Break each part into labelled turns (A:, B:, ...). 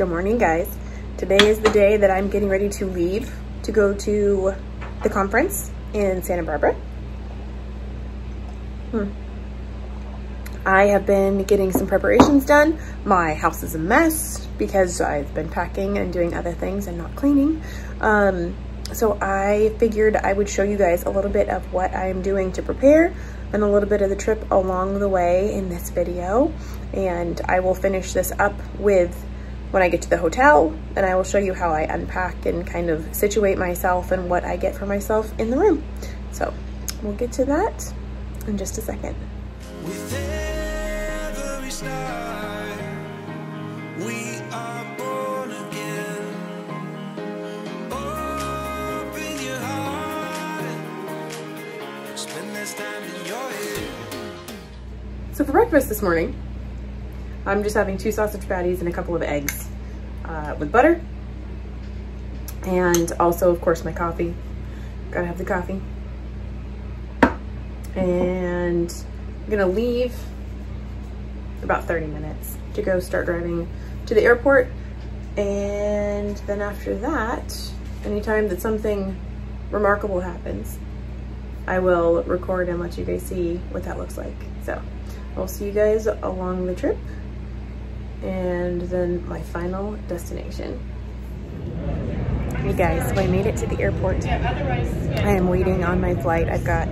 A: Good morning, guys. Today is the day that I'm getting ready to leave to go to the conference in Santa Barbara. I have been getting some preparations done. My house is a mess because I've been packing and doing other things and not cleaning. So I figured I would show you guys a little bit of what I'm doing to prepare and a little bit of the trip along the way in this video. And I will finish this up with when I get to the hotel, and I will show you how I unpack and kind of situate myself and what I get for myself in the room. So we'll get to that in just a second.
B: With every star, we are born again. Open your heart, spend this time in your head.
A: So for breakfast this morning, I'm just having 2 sausage patties and a couple of eggs with butter. And also, of course, my coffee. Gotta have the coffee. And I'm gonna leave about 30 minutes to go start driving to the airport. And then after that, anytime that something remarkable happens, I will record and let you guys see what that looks like. So I'll see you guys along the trip and then my final destination. Hey guys, so I made it to the airport. I am waiting on my flight. I've got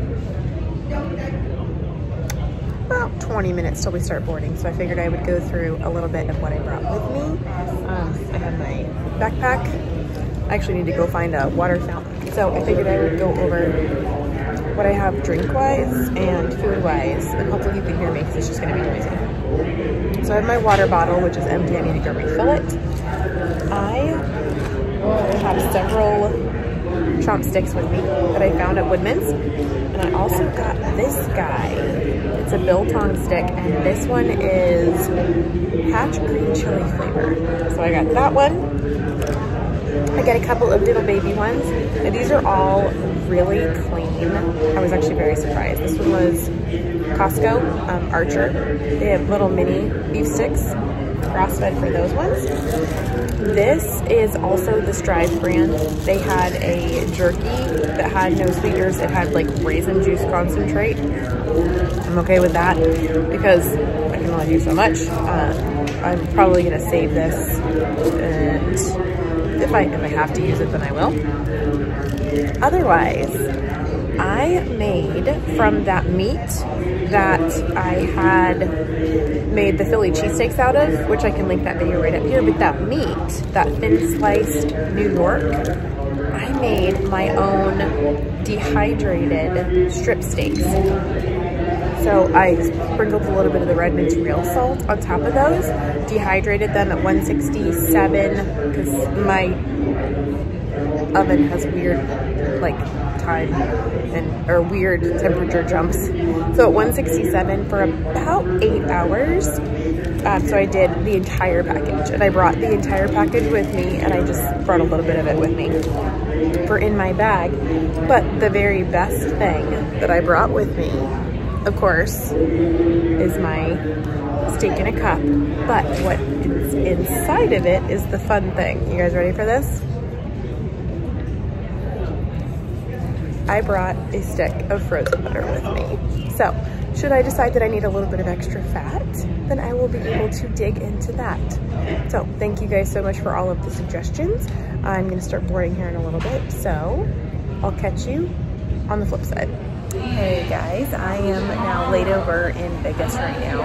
A: about 20 minutes till we start boarding, so I figured I would go through a little bit of what I brought with me. I have my backpack. I actually need to go find a water fountain, so I figured I would go over what I have drink-wise and food-wise, and hopefully you can hear me because it's just going to be noisy. So I have my water bottle, which is empty. I need to go refill it. I have several chopsticks with me that I found at Woodman's, and I also got this guy. It's a biltong stick, and this one is Hatch green chili flavor. So I got that one. I got a couple of little baby ones, and these are all really clean. I was actually very surprised. This one was Costco, Archer. They have little mini beef sticks, grass-fed for those ones. This is also the Strive brand. They had a jerky that had no sweeteners. It had like raisin juice concentrate. I'm okay with that because I can only do so much. I'm probably gonna save this, and if I have to use it, then I will. Otherwise, I made from that meat that I had made the Philly cheesesteaks out of, which I can link that video right up here, but that meat, that thin sliced New York, I made my own dehydrated strip steaks. So I sprinkled a little bit of the Redmond's real salt on top of those, dehydrated them at 167, because my oven has weird like time or weird temperature jumps. So at 167 for about 8 hours. So I did the entire package, and I brought the entire package with me, and I just brought a little bit of it with me for in my bag. But the very best thing that I brought with me, of course, is my steak in a cup. But what is inside of it is the fun thing. You guys ready for this? I brought a stick of frozen butter with me. So should I decide that I need a little bit of extra fat, then I will be able to dig into that. So thank you guys so much for all of the suggestions. I'm gonna start boarding here in a little bit, so I'll catch you on the flip side. Hey guys, I am now laid over in Vegas right now.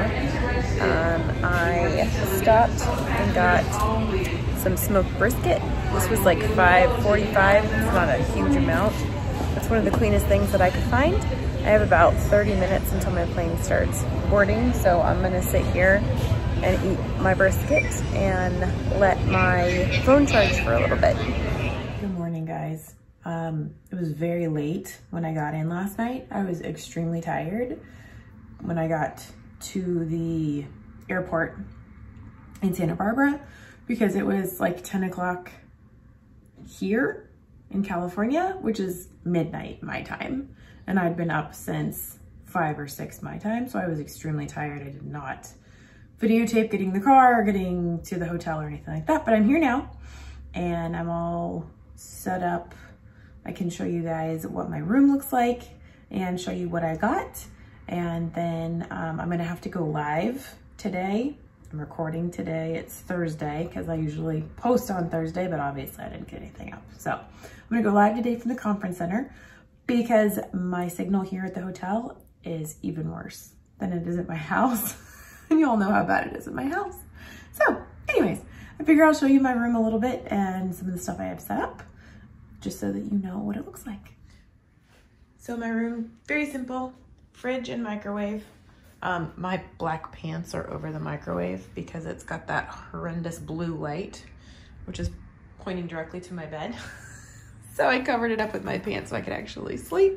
A: I stopped and got some smoked brisket. This was like $5.45, it's not a huge amount. It's one of the cleanest things that I could find. I have about 30 minutes until my plane starts boarding, so I'm gonna sit here and eat my brisket and let my phone charge for a little bit. Good morning, guys. It was very late when I got in last night. I was extremely tired when I got to the airport in Santa Barbara because it was like 10 o'clock here in California, which is midnight my time. And I'd been up since 5 or 6 my time, so I was extremely tired. I did not videotape getting the car or getting to the hotel or anything like that, but I'm here now and I'm all set up. I can show you guys what my room looks like and show you what I got. And then I'm gonna have to go live today. I'm recording today. It's Thursday because I usually post on Thursday, but obviously I didn't get anything up. So I'm gonna go live today from the conference center because my signal here at the hotel is even worse than it is at my house. And you all know how bad it is at my house. So anyways, I figure I'll show you my room a little bit and some of the stuff I have set up just so that you know what it looks like. So my room, very simple, fridge and microwave. My black pants are over the microwave because it's got that horrendous blue light, which is pointing directly to my bed. So I covered it up with my pants so I could actually sleep.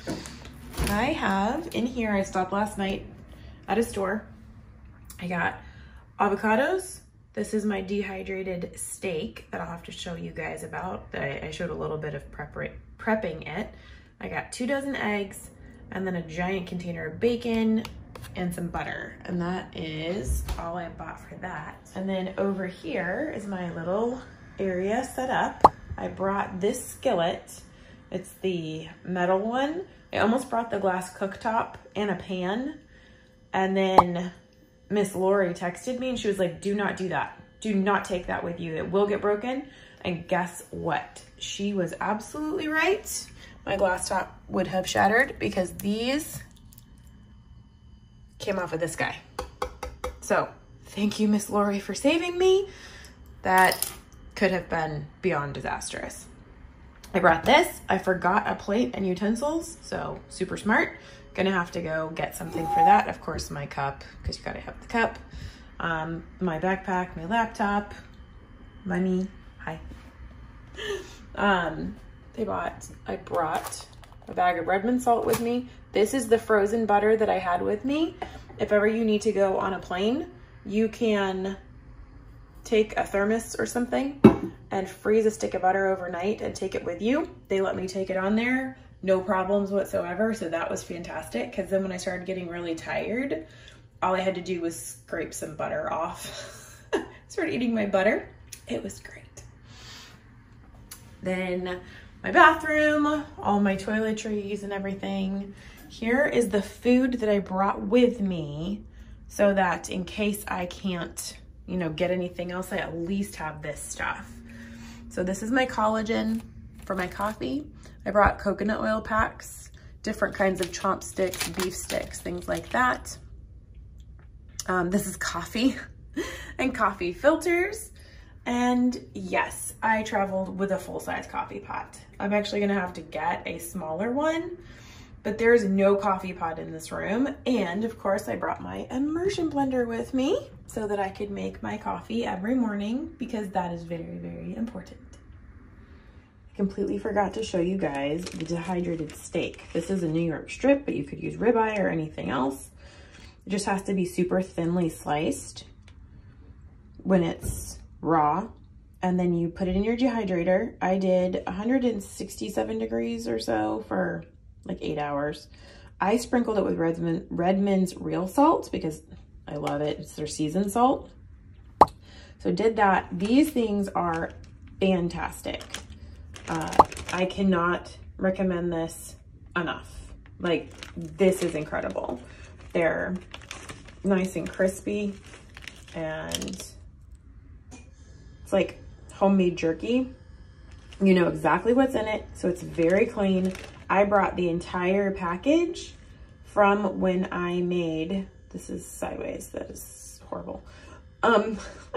A: I have in here, I stopped last night at a store. I got avocados. This is my dehydrated steak that I'll have to show you guys about. I showed a little bit of prepping it. I got 2 dozen eggs and then a giant container of bacon and some butter. And that is all I bought for that. And then over here is my little area set up. I brought this skillet. It's the metal one. I almost brought the glass cooktop and a pan. And then Miss Lori texted me and she was like, do not do that. Do not take that with you. It will get broken. And guess what? She was absolutely right. My glass top would have shattered because these came off of this guy. So thank you, Miss Lori, for saving me. That could have been beyond disastrous. I brought this. I forgot a plate and utensils, so super smart. Gonna have to go get something for that. Of course, my cup, because you gotta have the cup. My backpack, my laptop, money, hi. I brought a bag of Redmond salt with me. This is the frozen butter that I had with me. If ever you need to go on a plane, you can take a thermos or something and freeze a stick of butter overnight and take it with you. They let me take it on there, no problems whatsoever. So that was fantastic because then when I started getting really tired, all I had to do was scrape some butter off. Started eating my butter. It was great. Then my bathroom, all my toiletries and everything. Here is the food that I brought with me so that in case I can't, you know, get anything else, I at least have this stuff. So this is my collagen for my coffee. I brought coconut oil packs, different kinds of chopsticks, beef sticks, things like that. This is coffee and coffee filters. And yes, I traveled with a full-size coffee pot. I'm actually gonna have to get a smaller one, but there's no coffee pot in this room. And of course I brought my immersion blender with me so that I could make my coffee every morning because that is very, very important. I completely forgot to show you guys the dehydrated steak. This is a New York strip, but you could use ribeye or anything else. It just has to be super thinly sliced when it's raw, and then you put it in your dehydrator. I did 167 degrees or so for like 8 hours. I sprinkled it with Redmond's real salt because I love it. It's their seasoned salt. So did that. These things are fantastic. I cannot recommend this enough. Like, this is incredible. They're nice and crispy, and it's like homemade jerky. You know exactly what's in it, so it's very clean. I brought the entire package from when I made, this is sideways, that is horrible. I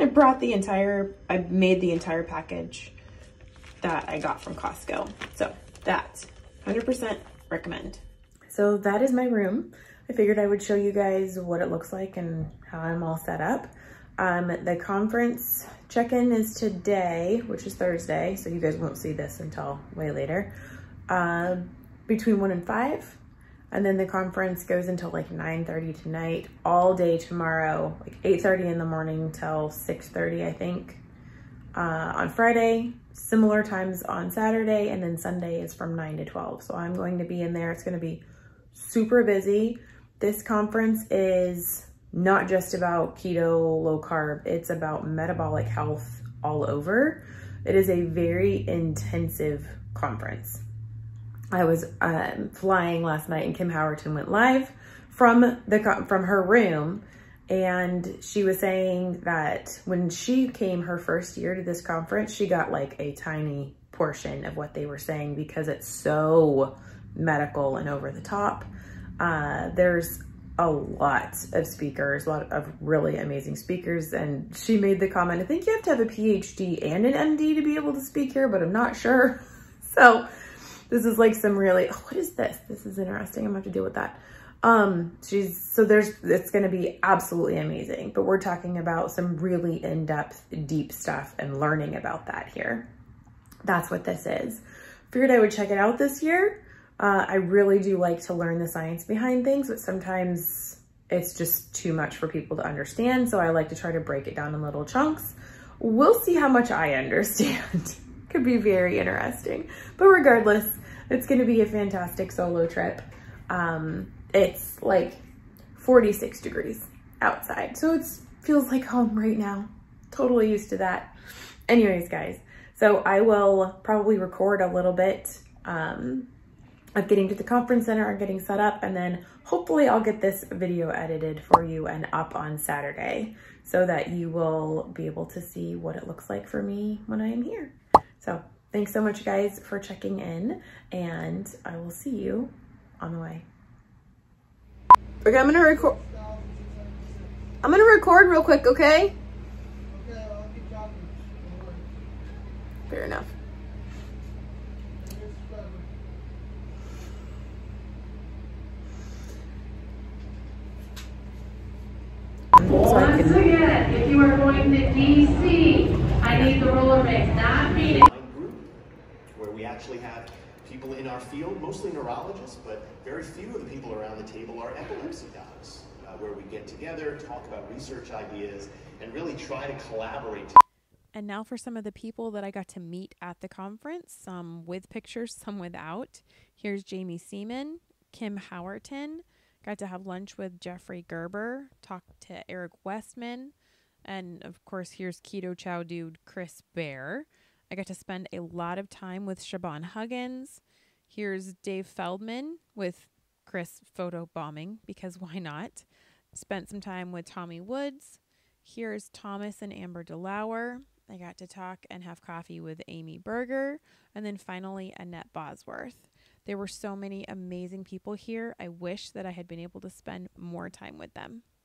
A: made the entire package that I got from Costco. So that's 100% recommend. So that is my room. I figured I would show you guys what it looks like and how I'm all set up. The conference check-in is today, which is Thursday, so you guys won't see this until way later, between 1 and 5. And then the conference goes until like 9:30 tonight, all day tomorrow, like 8:30 in the morning till 6:30, I think. On Friday, similar times on Saturday, and then Sunday is from 9 to 12. So I'm going to be in there. It's going to be super busy. This conference is not just about keto, low carb, it's about metabolic health all over. It is a very intensive conference. I was flying last night and Kim Howerton went live from her room, and she was saying that when she came her first year to this conference, she got like a tiny portion of what they were saying because it's so medical and over the top. There's a lot of speakers, a lot of really amazing speakers. And she made the comment, I think you have to have a PhD and an MD to be able to speak here, but I'm not sure. So this is like some really, oh, what is this? This is interesting. I'm gonna have to deal with that. It's gonna be absolutely amazing, but we're talking about some really in-depth, deep stuff and learning about that here. That's what this is. Figured I would check it out this year. I really do like to learn the science behind things, but sometimes it's just too much for people to understand. So I like to try to break it down in little chunks. We'll see how much I understand. Could be very interesting, but regardless, it's going to be a fantastic solo trip. It's like 46 degrees outside, so it feels like home right now. Totally used to that. Anyways, guys, so I will probably record a little bit of getting to the conference center and getting set up, and then hopefully I'll get this video edited for you and up on Saturday so that you will be able to see what it looks like for me when I am here. So thanks so much, guys, for checking in, and I will see you on the way. Okay, I'm gonna record. I'm gonna record real quick, okay? Fair enough.
C: Once again, if you are going to DC, I need the roller rink, not meeting.
D: Group, where we actually have people in our field, mostly neurologists, but very few of the people around the table are epilepsy docs, where we get together, talk about research ideas, and really try to collaborate.
E: And now for some of the people that I got to meet at the conference, some with pictures, some without. Here's Jamie Seaman, Kim Howerton. Got to have lunch with Jeffrey Gerber, talked to Eric Westman, and of course, here's Keto Chow dude Chris Bear. I got to spend a lot of time with Siobhan Huggins. Here's Dave Feldman with Chris photobombing, because why not? Spent some time with Tommy Woods. Here's Thomas and Amber DeLauer. I got to talk and have coffee with Amy Berger. And then finally, Annette Bosworth. There were so many amazing people here. I wish that I had been able to spend more time with them.